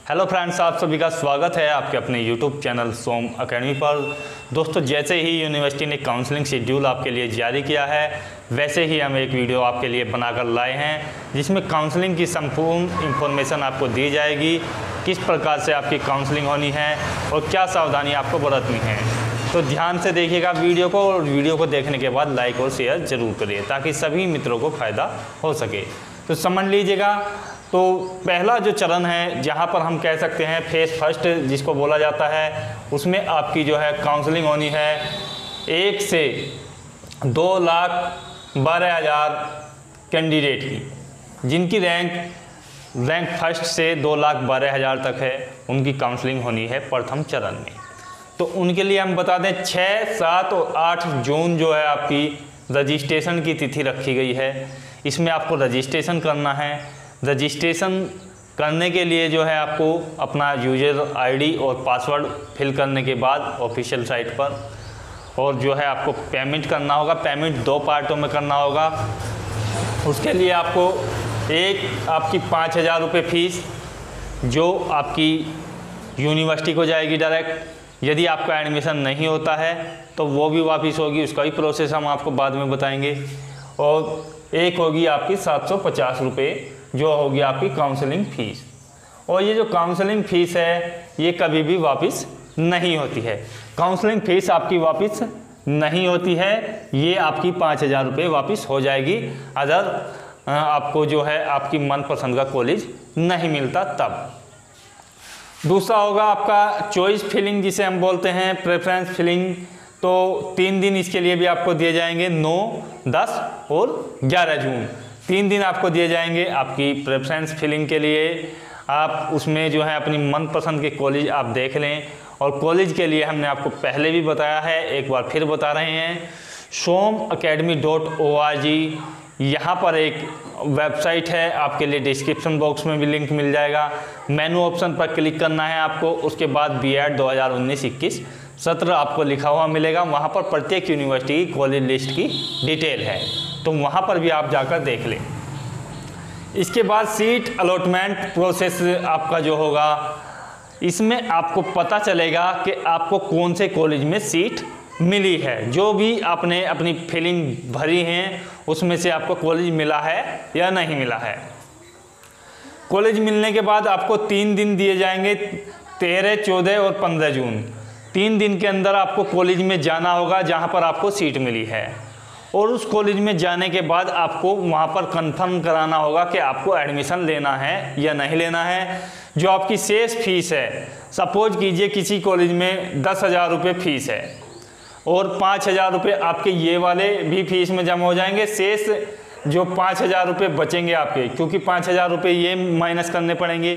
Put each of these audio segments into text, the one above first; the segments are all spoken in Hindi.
हेलो फ्रेंड्स, आप सभी का स्वागत है आपके अपने यूट्यूब चैनल सोम एकेडमी पर। दोस्तों, जैसे ही यूनिवर्सिटी ने काउंसलिंग शेड्यूल आपके लिए जारी किया है, वैसे ही हम एक वीडियो आपके लिए बनाकर लाए हैं जिसमें काउंसलिंग की संपूर्ण इन्फॉर्मेशन आपको दी जाएगी, किस प्रकार से आपकी काउंसलिंग होनी है और क्या सावधानी आपको बरतनी है। तो ध्यान से देखिएगा वीडियो को, और वीडियो को देखने के बाद लाइक और शेयर ज़रूर करिए ताकि सभी मित्रों को फ़ायदा हो सके। तो समझ लीजिएगा, तो पहला जो चरण है जहाँ पर हम कह सकते हैं फेज़ फर्स्ट जिसको बोला जाता है, उसमें आपकी जो है काउंसलिंग होनी है 1 से 2,12,000 कैंडिडेट की, जिनकी रैंक फर्स्ट से 2,12,000 तक है, उनकी काउंसलिंग होनी है प्रथम चरण में। तो उनके लिए हम बता दें 6, 7 और 8 जून जो है आपकी रजिस्ट्रेशन की तिथि रखी गई है। इसमें आपको रजिस्ट्रेशन करना है। रजिस्ट्रेशन करने के लिए जो है आपको अपना यूज़र आईडी और पासवर्ड फिल करने के बाद ऑफिशियल साइट पर, और जो है आपको पेमेंट करना होगा। पेमेंट 2 पार्टों में करना होगा। उसके लिए आपको एक आपकी 5,000 रुपये फ़ीस जो आपकी यूनिवर्सिटी को जाएगी डायरेक्ट। यदि आपका एडमिशन नहीं होता है तो वो भी वापस होगी, उसका भी प्रोसेस हम आपको बाद में बताएंगे। और एक होगी आपकी 750 रुपये जो होगी आपकी काउंसलिंग फ़ीस। और ये जो काउंसलिंग फ़ीस है ये कभी भी वापस नहीं होती है। काउंसलिंग फ़ीस आपकी वापस नहीं होती है, ये आपकी 5,000 रुपये वापस हो जाएगी अगर आपको जो है आपकी मनपसंद का कॉलेज नहीं मिलता तब। दूसरा होगा आपका चॉइस फिलिंग जिसे हम बोलते हैं, प्रेफरेंस फिलिंग। तो 3 दिन इसके लिए भी आपको दिए जाएंगे, 9, 10 और 11 जून। 3 दिन आपको दिए जाएंगे आपकी प्रेफरेंस फिलिंग के लिए। आप उसमें जो है अपनी मनपसंद के कॉलेज आप देख लें। और कॉलेज के लिए हमने आपको पहले भी बताया है, एक बार फिर बता रहे हैं, somacademy.org यहाँ पर एक वेबसाइट है, आपके लिए डिस्क्रिप्शन बॉक्स में भी लिंक मिल जाएगा। मेनू ऑप्शन पर क्लिक करना है आपको। उसके बाद B.Ed 2019-21 सत्र आपको लिखा हुआ मिलेगा। वहाँ पर प्रत्येक यूनिवर्सिटी की कॉलेज लिस्ट की डिटेल है, तो वहाँ पर भी आप जाकर देख लें। इसके बाद सीट अलॉटमेंट प्रोसेस आपका जो होगा, इसमें आपको पता चलेगा कि आपको कौन से कॉलेज में सीट मिली है। जो भी आपने अपनी फिलिंग भरी हैं उसमें से आपको कॉलेज मिला है या नहीं मिला है। कॉलेज मिलने के बाद आपको 3 दिन दिए जाएंगे, 13, 14 और 15 जून। 3 दिन के अंदर आपको कॉलेज में जाना होगा जहां पर आपको सीट मिली है, और उस कॉलेज में जाने के बाद आपको वहां पर कंफर्म कराना होगा कि आपको एडमिशन लेना है या नहीं लेना है। जो आपकी शेष फीस है, सपोज कीजिए किसी कॉलेज में 10,000 रुपये फ़ीस है और 5,000 रुपये आपके ये वाले भी फीस में जमा हो जाएंगे। शेष जो 5,000 रुपये बचेंगे आपके, क्योंकि 5,000 रुपये ये माइनस करने पड़ेंगे।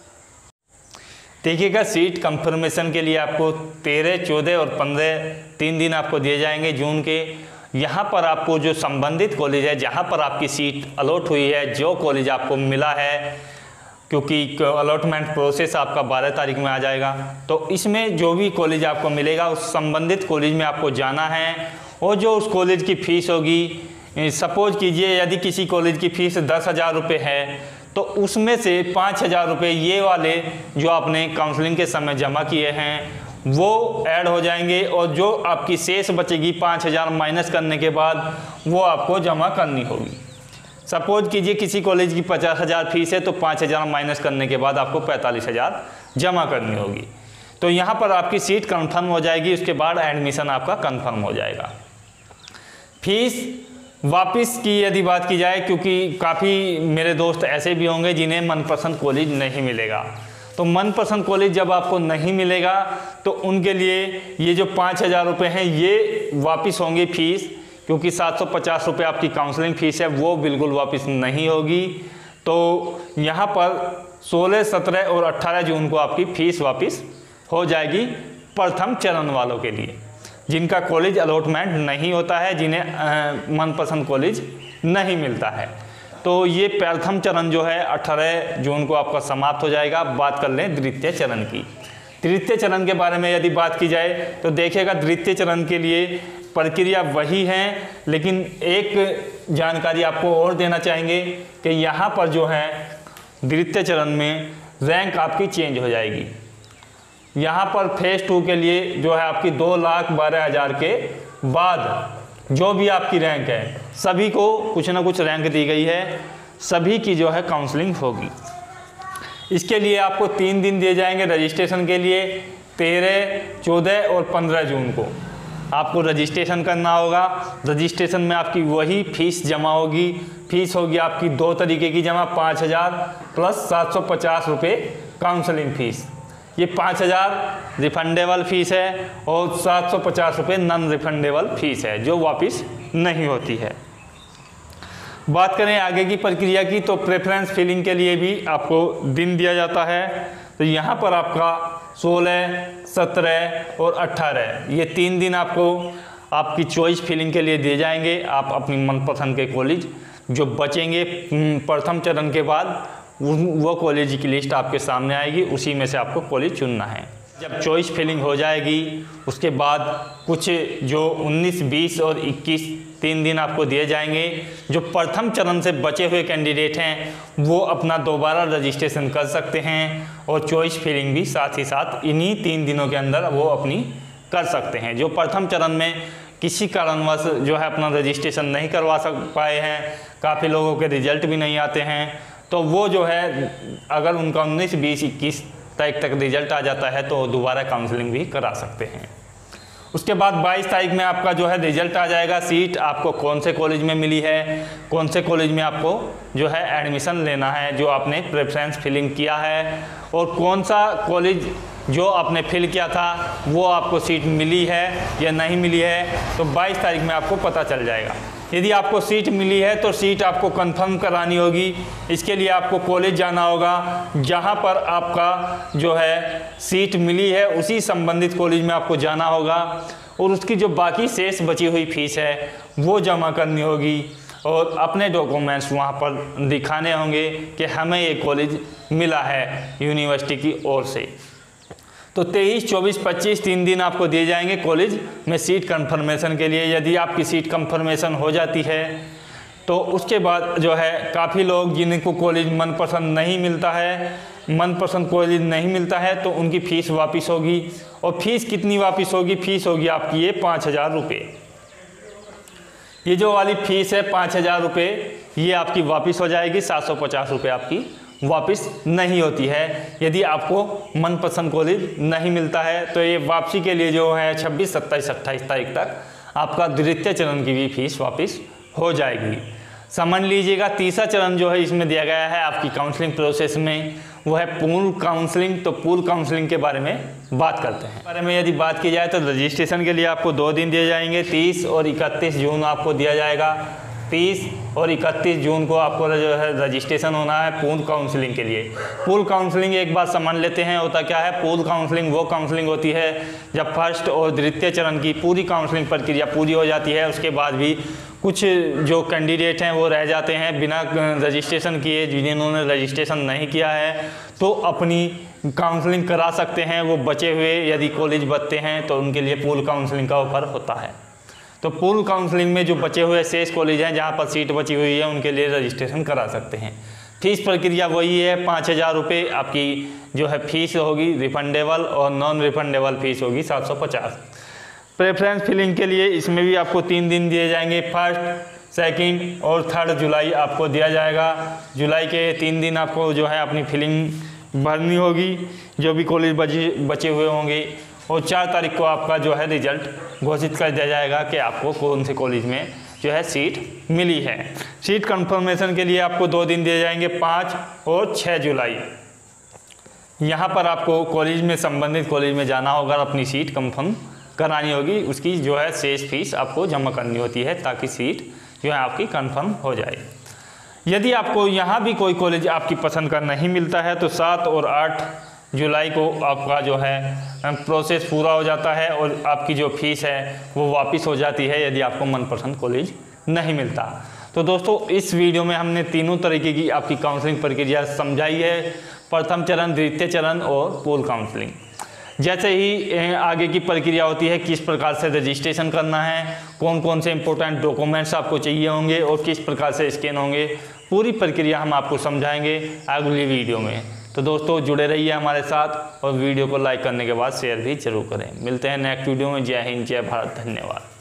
देखिएगा, सीट कंफर्मेशन के लिए आपको 13, 14 और 15 3 दिन आपको दिए जाएंगे जून के। यहाँ पर आपको जो संबंधित कॉलेज है जहाँ पर आपकी सीट अलॉट हुई है, जो कॉलेज आपको मिला है, क्योंकि अलॉटमेंट प्रोसेस आपका 12 तारीख में आ जाएगा, तो इसमें जो भी कॉलेज आपको मिलेगा उस संबंधित कॉलेज में आपको जाना है। और जो उस कॉलेज की फ़ीस होगी, सपोज कीजिए यदि किसी कॉलेज की फ़ीस 10,000 रुपये है, तो उसमें से 5,000 रुपये ये वाले जो आपने काउंसलिंग के समय जमा किए हैं वो ऐड हो जाएंगे, और जो आपकी शेष बचेगी 5,000 माइनस करने के बाद वो आपको जमा करनी होगी। सपोज कीजिए किसी कॉलेज की 50,000 फीस है, तो 5,000 माइनस करने के बाद आपको 45,000 जमा करनी होगी। तो यहाँ पर आपकी सीट कंफर्म हो जाएगी, उसके बाद एडमिशन आपका कंफर्म हो जाएगा। फीस वापस की यदि बात की जाए, क्योंकि काफ़ी मेरे दोस्त ऐसे भी होंगे जिन्हें मनपसंद कॉलेज नहीं मिलेगा, तो मनपसंद कॉलेज जब आपको नहीं मिलेगा तो उनके लिए ये जो 5,000 रुपये हैं ये वापस होंगे फीस, क्योंकि 750 रुपये आपकी काउंसलिंग फ़ीस है, वो बिल्कुल वापस नहीं होगी। तो यहाँ पर 16, 17 और 18 जून को आपकी फ़ीस वापस हो जाएगी प्रथम चरण वालों के लिए, जिनका कॉलेज अलॉटमेंट नहीं होता है, जिन्हें मनपसंद कॉलेज नहीं मिलता है। तो ये प्रथम चरण जो है 18 जून को आपका समाप्त हो जाएगा। बात कर लें द्वितीय चरण की। तृतीय चरण के बारे में यदि बात की जाए तो देखिएगा, द्वितीय चरण के लिए प्रक्रिया वही है, लेकिन एक जानकारी आपको और देना चाहेंगे कि यहाँ पर जो है द्वितीय चरण में रैंक आपकी चेंज हो जाएगी। यहाँ पर फेज़ 2 के लिए जो है आपकी 2,12,000 के बाद जो भी आपकी रैंक है, सभी को कुछ ना कुछ रैंक दी गई है, सभी की जो है काउंसलिंग होगी। इसके लिए आपको 3 दिन दिए जाएंगे रजिस्ट्रेशन के लिए। 13, 14 और 15 जून को आपको रजिस्ट्रेशन करना होगा। रजिस्ट्रेशन में आपकी वही फीस जमा होगी। फीस होगी आपकी 2 तरीके की जमा, 5,000 प्लस 750 रुपये काउंसलिंग फ़ीस। ये 5,000 रिफंडेबल फ़ीस है और 750 रुपये नॉन रिफंडेबल फ़ीस है जो वापस नहीं होती है। बात करें आगे की प्रक्रिया की, तो प्रेफरेंस फिलिंग के लिए भी आपको दिन दिया जाता है। तो यहाँ पर आपका 16, 17 और 18 ये 3 दिन आपको आपकी चॉइस फिलिंग के लिए दिए जाएंगे। आप अपनी मनपसंद के कॉलेज जो बचेंगे प्रथम चरण के बाद, वो कॉलेज की लिस्ट आपके सामने आएगी, उसी में से आपको कॉलेज चुनना है। जब चॉइस फिलिंग हो जाएगी उसके बाद कुछ जो 19, 20 और 21 3 दिन आपको दिए जाएंगे। जो प्रथम चरण से बचे हुए कैंडिडेट हैं वो अपना दोबारा रजिस्ट्रेशन कर सकते हैं और चॉइस फिलिंग भी साथ ही साथ इन्हीं 3 दिनों के अंदर वो अपनी कर सकते हैं। जो प्रथम चरण में किसी कारणवश जो है अपना रजिस्ट्रेशन नहीं करवा पाए हैं, काफ़ी लोगों के रिजल्ट भी नहीं आते हैं, तो वो जो है अगर उनका 19, 20, 21 तारीख तक रिजल्ट आ जाता है तो दोबारा काउंसलिंग भी करा सकते हैं। उसके बाद 22 तारीख में आपका जो है रिजल्ट आ जाएगा। सीट आपको कौन से कॉलेज में मिली है, कौन से कॉलेज में आपको जो है एडमिशन लेना है जो आपने प्रेफरेंस फिलिंग किया है, और कौन सा कॉलेज जो आपने फिल किया था वो आपको सीट मिली है या नहीं मिली है, तो 22 तारीख में आपको पता चल जाएगा। यदि आपको सीट मिली है तो सीट आपको कंफर्म करानी होगी। इसके लिए आपको कॉलेज जाना होगा जहां पर आपका जो है सीट मिली है, उसी संबंधित कॉलेज में आपको जाना होगा और उसकी जो बाकी शेष बची हुई फीस है वो जमा करनी होगी और अपने डॉक्यूमेंट्स वहां पर दिखाने होंगे कि हमें ये कॉलेज मिला है यूनिवर्सिटी की ओर से। तो 23, 24, 25 3 दिन आपको दिए जाएंगे कॉलेज में सीट कंफर्मेशन के लिए। यदि आपकी सीट कंफर्मेशन हो जाती है तो उसके बाद जो है काफ़ी लोग जिनको कॉलेज मनपसंद नहीं मिलता है, मनपसंद कॉलेज नहीं मिलता है, तो उनकी फ़ीस वापस होगी। और फीस कितनी वापस होगी? फीस होगी आपकी ये 5,000 रुपये। ये जो वाली फ़ीस है 5,000 रुपये, ये आपकी वापस हो जाएगी। 750 रुपये आपकी वापस नहीं होती है यदि आपको मनपसंद कॉलेज नहीं मिलता है। तो ये वापसी के लिए जो है 26, 27, 28 तारीख तक आपका द्वितीय चरण की भी फीस वापस हो जाएगी। समझ लीजिएगा। तीसरा चरण जो है इसमें दिया गया है आपकी काउंसलिंग प्रोसेस में, वो है पूल काउंसलिंग। तो पूल काउंसलिंग के बारे में बात करते हैं। बारे में यदि बात की जाए तो रजिस्ट्रेशन के लिए आपको 2 दिन दिए जाएंगे। 30 और 31 जून आपको दिया जाएगा। 30 और 31 जून को आपको जो है रजिस्ट्रेशन होना है पूल काउंसलिंग के लिए। पूल काउंसलिंग एक बार समझ लेते हैं होता क्या है। पूल काउंसलिंग वो काउंसलिंग होती है जब फर्स्ट और द्वितीय चरण की पूरी काउंसलिंग प्रक्रिया पूरी हो जाती है, उसके बाद भी कुछ जो कैंडिडेट हैं वो रह जाते हैं बिना रजिस्ट्रेशन किए। जिन्होंने रजिस्ट्रेशन नहीं किया है तो अपनी काउंसलिंग करा सकते हैं। वो बचे हुए यदि कॉलेज बचते हैं तो उनके लिए पूल काउंसलिंग का ऑफर होता है। तो पूल काउंसलिंग में जो बचे हुए शेष कॉलेज हैं जहाँ पर सीट बची हुई है उनके लिए रजिस्ट्रेशन करा सकते हैं। फीस प्रक्रिया वही है, 5,000 रुपये आपकी जो है फीस होगी रिफंडेबल और नॉन रिफंडेबल फीस होगी 750। प्रेफरेंस फिलिंग के लिए इसमें भी आपको 3 दिन दिए जाएंगे। 1, 2 और 3 जुलाई आपको दिया जाएगा। जुलाई के 3 दिन आपको जो है अपनी फिलिंग भरनी होगी जो भी कॉलेज बचे हुए होंगे। और 4 तारीख को आपका जो है रिजल्ट घोषित कर दिया जाएगा कि आपको कौन से कॉलेज में जो है सीट मिली है। सीट कंफर्मेशन के लिए आपको 2 दिन दिए जाएंगे, 5 और 6 जुलाई। यहाँ पर आपको कॉलेज में संबंधित कॉलेज में जाना होगा, अपनी सीट कंफर्म करानी होगी। उसकी जो है शेष फीस आपको जमा करनी होती है ताकि सीट जो है आपकी कंफर्म हो जाए। यदि आपको यहाँ भी कोई कॉलेज आपकी पसंद का नहीं मिलता है तो 7 और 8 जुलाई को आपका जो है प्रोसेस पूरा हो जाता है और आपकी जो फीस है वो वापस हो जाती है यदि आपको मनपसंद कॉलेज नहीं मिलता। तो दोस्तों इस वीडियो में हमने तीनों तरीके की आपकी काउंसलिंग प्रक्रिया समझाई है, प्रथम चरण, द्वितीय चरण और पूल काउंसलिंग। जैसे ही आगे की प्रक्रिया होती है, किस प्रकार से रजिस्ट्रेशन करना है, कौन कौन से इंपॉर्टेंट डॉक्यूमेंट्स आपको चाहिए होंगे और किस प्रकार से स्कैन होंगे, पूरी प्रक्रिया हम आपको समझाएंगे अगली वीडियो में। तो दोस्तों जुड़े रहिए हमारे साथ और वीडियो को लाइक करने के बाद शेयर भी जरूर करें। मिलते हैं नेक्स्ट वीडियो में। जय हिंद, जय भारत, धन्यवाद।